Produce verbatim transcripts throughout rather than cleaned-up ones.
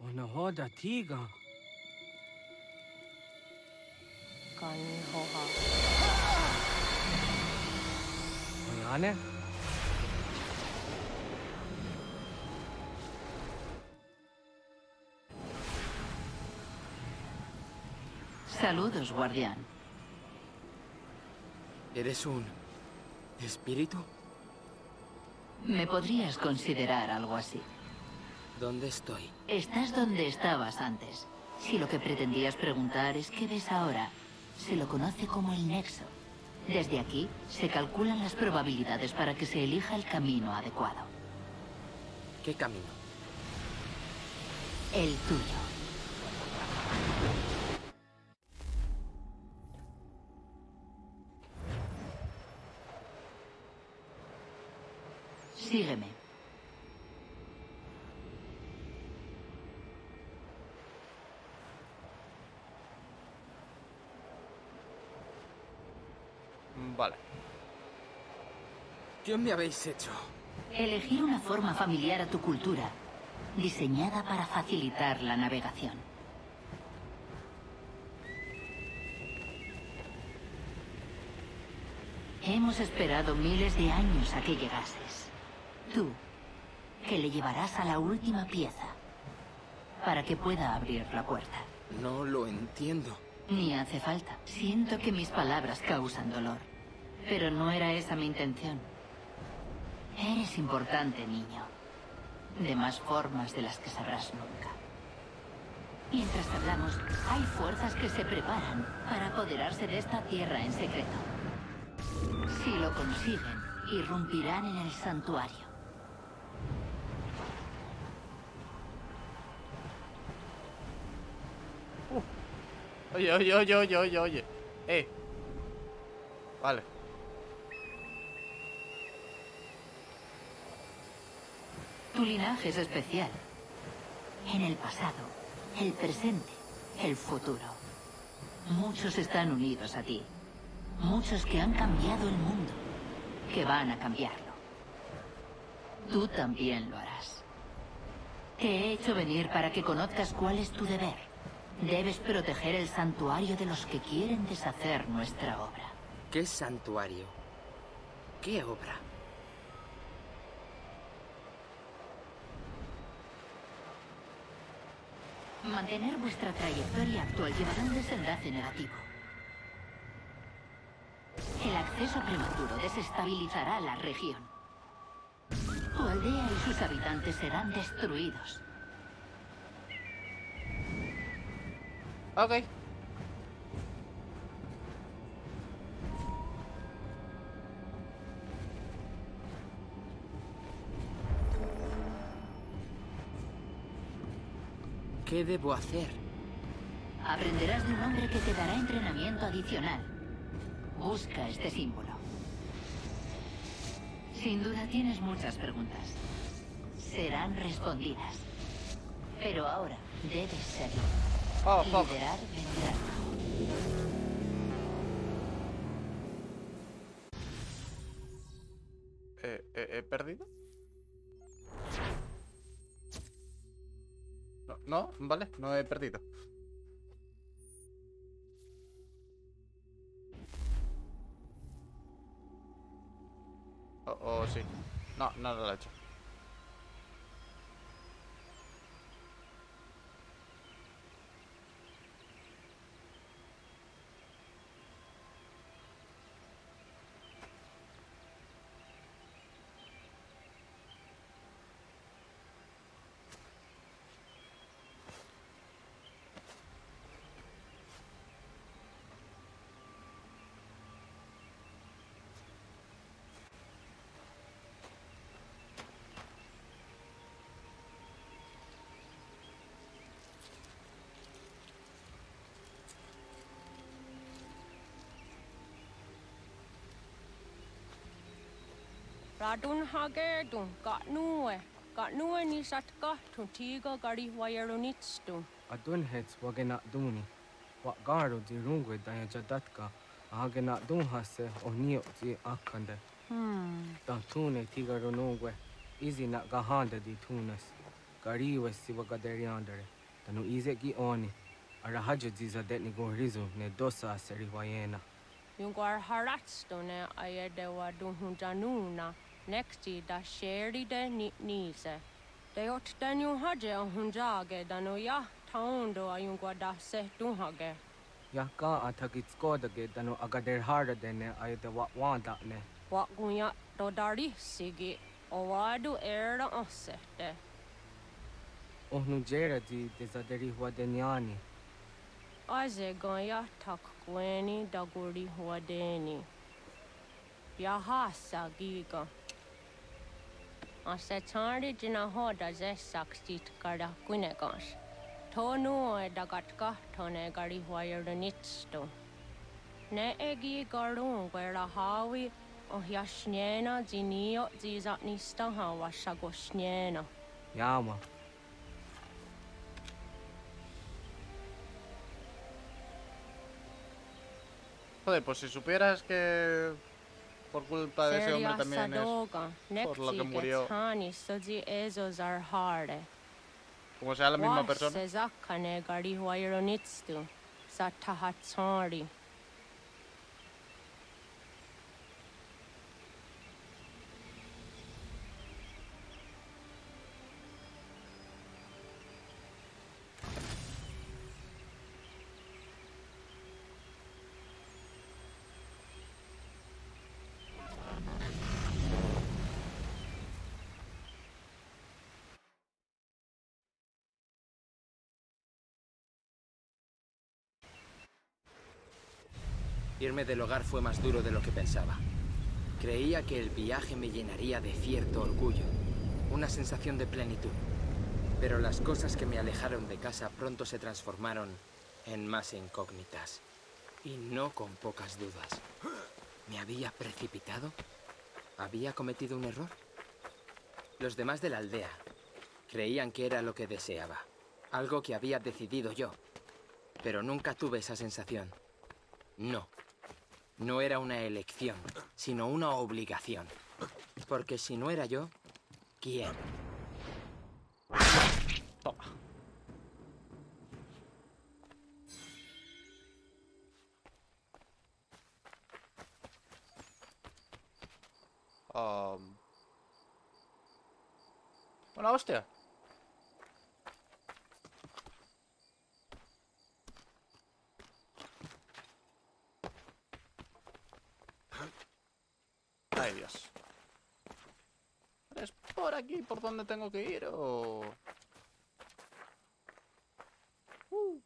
Onahoda tiga. Kanhoha. Oyane? Saludos, guardián. ¿Eres un espíritu? Me podrías considerar algo así. ¿Dónde estoy? Estás donde estabas antes. Si lo que pretendías preguntar es qué ves ahora, se lo conoce como el nexo. Desde aquí, se calculan las probabilidades para que se elija el camino adecuado. ¿Qué camino? El tuyo. Sígueme. Vale. ¿Qué me habéis hecho? Elegir una forma familiar a tu cultura, diseñada para facilitar la navegación. Hemos esperado miles de años a que llegases. Tú, que le llevarás a la última pieza, para que pueda abrir la puerta. No lo entiendo. Ni hace falta. Siento que mis palabras causan dolor, pero no era esa mi intención. Eres importante, niño. De más formas de las que sabrás nunca. Mientras hablamos, hay fuerzas que se preparan para apoderarse de esta tierra en secreto. Si lo consiguen, irrumpirán en el santuario. Oye, oye, oye, oye, oye, oye. Eh. Vale. Tu linaje es especial. En el pasado, el presente, el futuro. Muchos están unidos a ti. Muchos que han cambiado el mundo. Que van a cambiarlo. Tú también lo harás. Te he hecho venir para que conozcas cuál es tu deber. Debes proteger el santuario de los que quieren deshacer nuestra obra. ¿Qué santuario? ¿Qué obra? Mantener vuestra trayectoria actual llevará un desenlace negativo. El acceso prematuro desestabilizará la región. Tu aldea y sus habitantes serán destruidos. Ok. ¿Qué debo hacer? Aprenderás de un hombre que te dará entrenamiento adicional. Busca este símbolo. Sin duda tienes muchas preguntas. Serán respondidas. Pero ahora debes seguir. Oh, fuck. Liderar vendrá. Eh, eh, ¿He perdido? No, no, vale, no he perdido. Oh, oh, sí. No, no lo he hecho. Radun hagerdun, got nue, got nue ni satka, tuntiga gari wayarunitstun. Adunhets wagena duni. Wagaro di rungwe daya jadatka. Ahagena dunhase onio di akande. Hmm. Dantune tigaro nungwe. Izi na gahanda di tunas. gari wesi wagaderi andere. Tanu ize ki oni. Ara hajo ziza det ni gohrizo ne dosa seri wayena. Yung gwar haratsto ne ayede wa dunhun januna. Nexti da sheri de ni nize. De ot den yung haje a hunjage dano ya taundo a yung gwada se dunhage. Ya ka atakitskoda tanu agader harda dene ayede wa wanda ne. Wa gunya do dari sigi o wadu era osete. Ohnu jera di dezaderi huadeniani. Aze gonya tak gweni daguri huadeni. Yahasa giga. Ase tari jina hoda ze saksit kada kunegas. Tonu e dagatka tone gari huayernitsto. Ne egi garun gwera hawi o yashnena zinio zizatnista hawa shagoshnena. Yama. Joder, pues si supieras que por culpa de ese hombre también es por lo que murió. Como sea la misma persona. Irme del hogar fue más duro de lo que pensaba. Creía que el viaje me llenaría de cierto orgullo, una sensación de plenitud. Pero las cosas que me alejaron de casa pronto se transformaron en más incógnitas. Y no con pocas dudas. ¿Me había precipitado? ¿Había cometido un error? Los demás de la aldea creían que era lo que deseaba. Algo que había decidido yo. Pero nunca tuve esa sensación. No. No era una elección, sino una obligación. Porque si no era yo, ¿quién? Toma. Um. Una hostia. Ay, Dios. ¿Es por aquí por donde tengo que ir o...? Uh.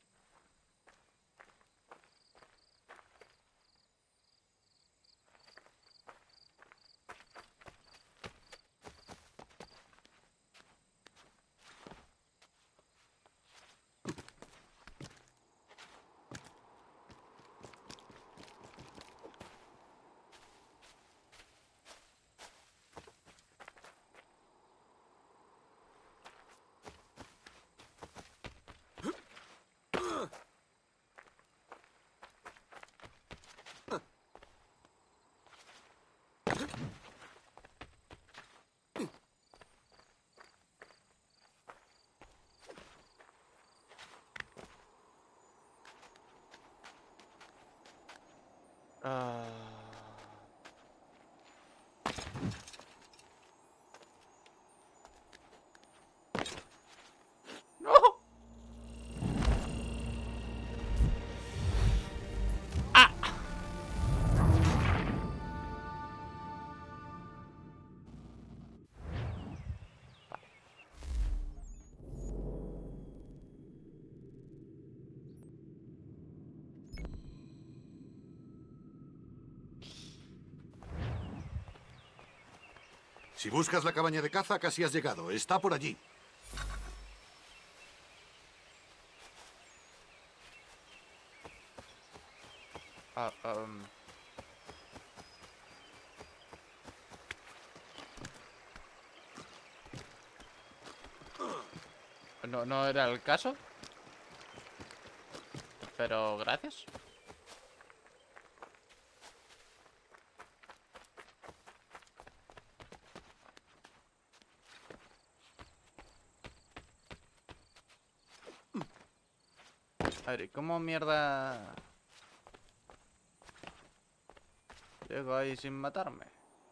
Ah. ¡No! ¡Ah! Si buscas la cabaña de caza, casi has llegado. Está por allí. Ah, um... No, no era el caso. Pero gracias. A ver, ¿y cómo mierda llego ahí sin matarme?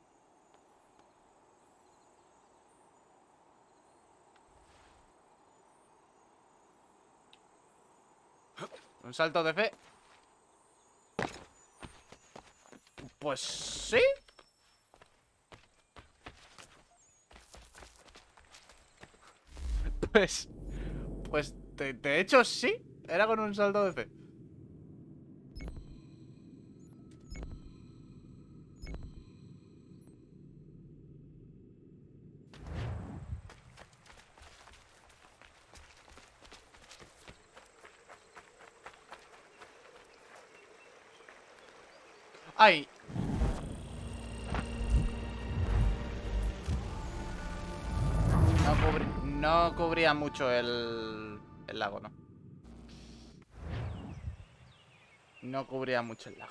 Un salto de fe. Pues sí. Pues... Pues de, de hecho sí. Era con un salto de fe. ¡Ay! No, cubrí, no cubría mucho el, el lago, ¿no? No cubría mucho el lago.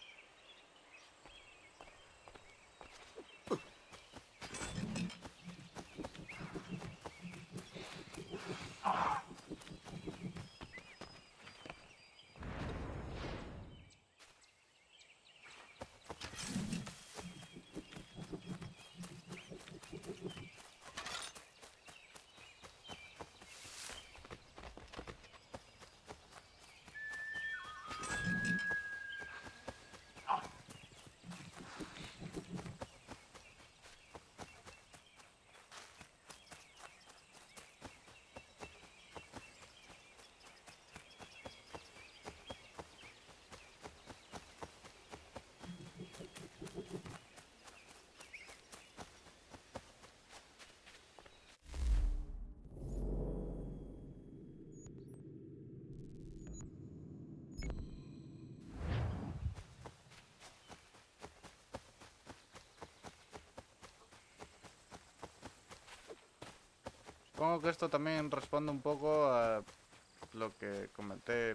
Supongo que esto también responde un poco a lo que comenté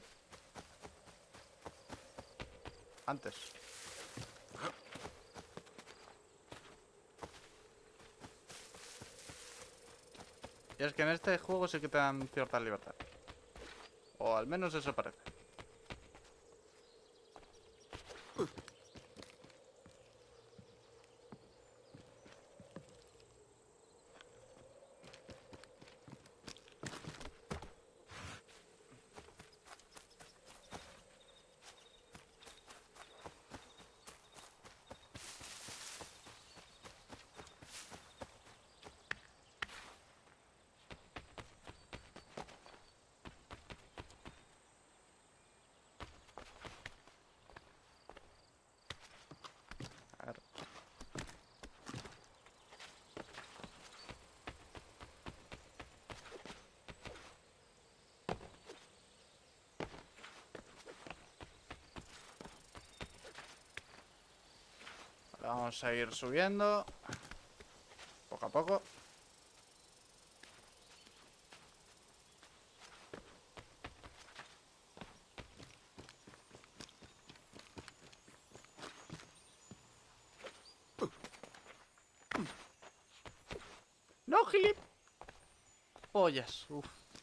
antes. Y es que en este juego sí que te dan cierta libertad. O al menos eso parece. A ver. Vamos a ir subiendo poco a poco. No, gilip. Pollas. Uf.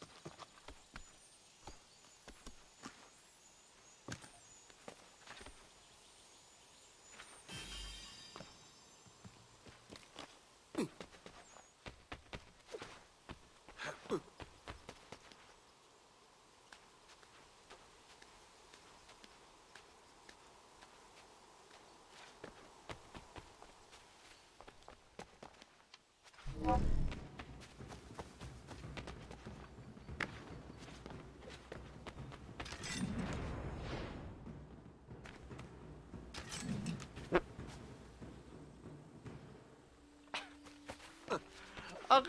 Ok.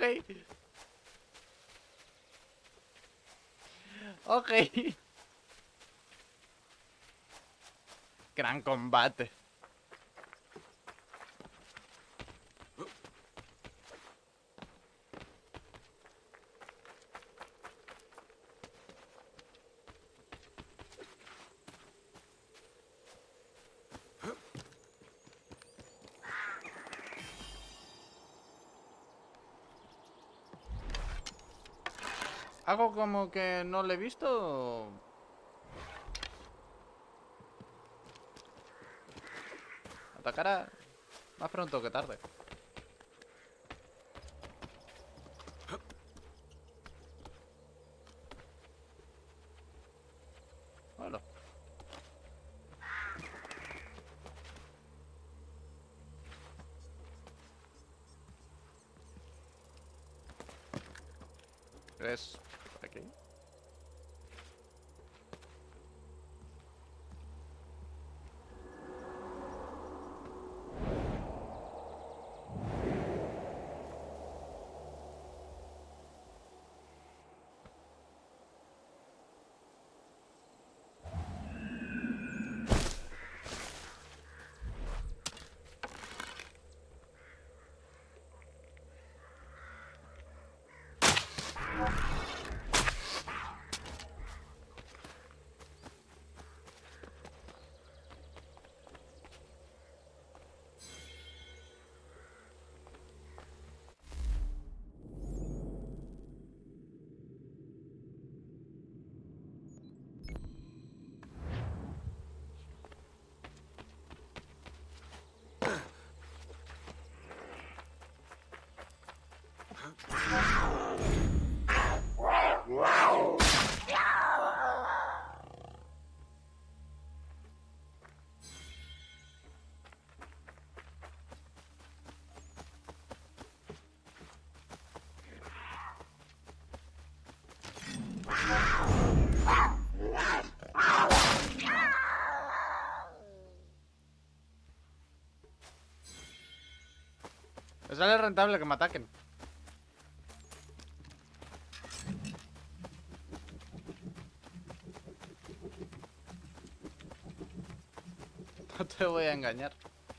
Ok. Gran combate. Hago como que no lo he visto. atacará más pronto que tarde. Bueno. ¿Es por aquí? Me sale rentable que me ataquen. No te voy a engañar.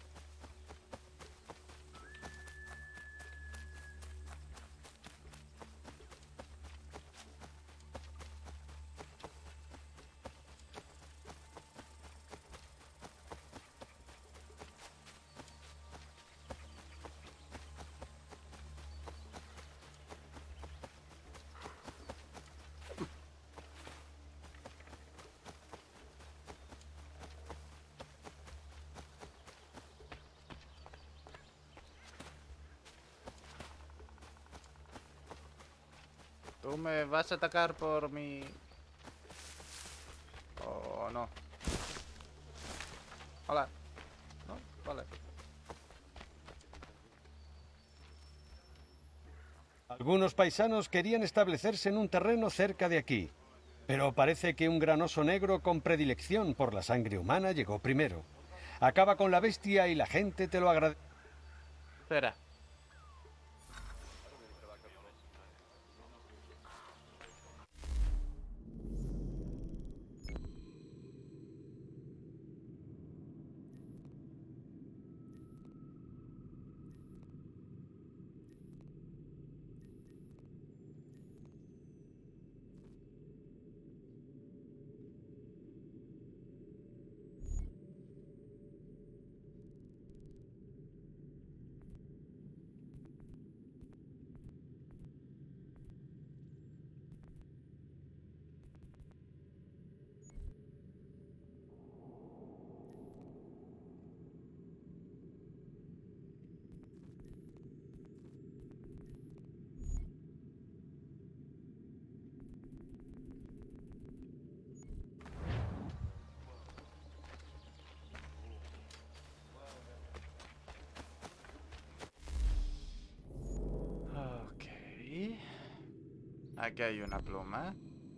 ¿Tú me vas a atacar por mi... o no? Hola. ¿No? Vale. Algunos paisanos querían establecerse en un terreno cerca de aquí, pero parece que un gran oso negro con predilección por la sangre humana llegó primero. Acaba con la bestia y la gente te lo agradece. Espera. Aquí hay una pluma.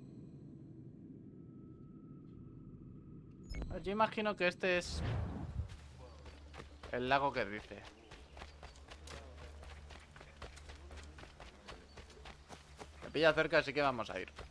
Yo imagino que este es el lago que dice. Me pilla cerca, así que vamos a ir.